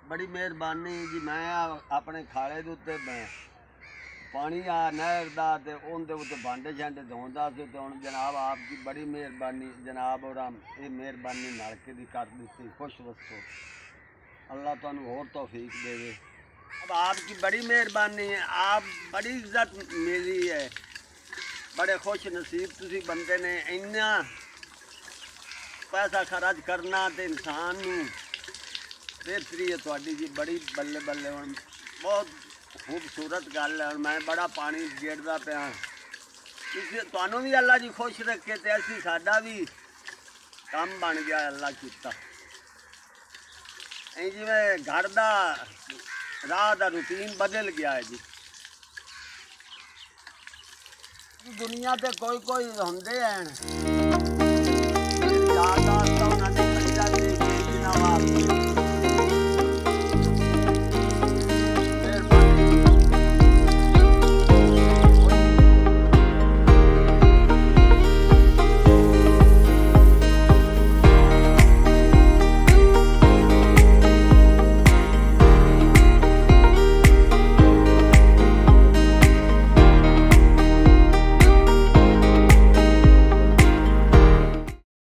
बड़ी मेहरबानी जी। मैं अपने खाले दे उत्ते पानी आ नहर दा ते उंदे उत्ते भांडे शांडे धोंदा सी ते हुण जनाब आपकी बड़ी मेहरबानी जनाब और ये मेहरबानी नलके दी कर दी। खुश वसो, अल्लाह तुहानू होर तौफीक देवे। अब आपकी बड़ी मेहरबानी है, आप बड़ी इज्जत मिली है, बड़े खुश नसीब तुसी बंदे ने। इन्ना पैसा खर्च करना तो इंसान नू बेहतरी है तुहाडी जी, बड़ी बल्ले बल्ले। हुण बहुत खूबसूरत गल है। मैं बड़ा पानी गेड़दा पिया, तुहानू भी अल्लाह जी खुश रखे ते असी साडा भी काम बन गया अल्लाह कीता। जिवें घर दा राह दा रूटीन बदल गया है जी। दुनिया ते कोई कोई होंदे हैं यादाश्त उन्हां दी बन जांदी कई दिनां वास्ते।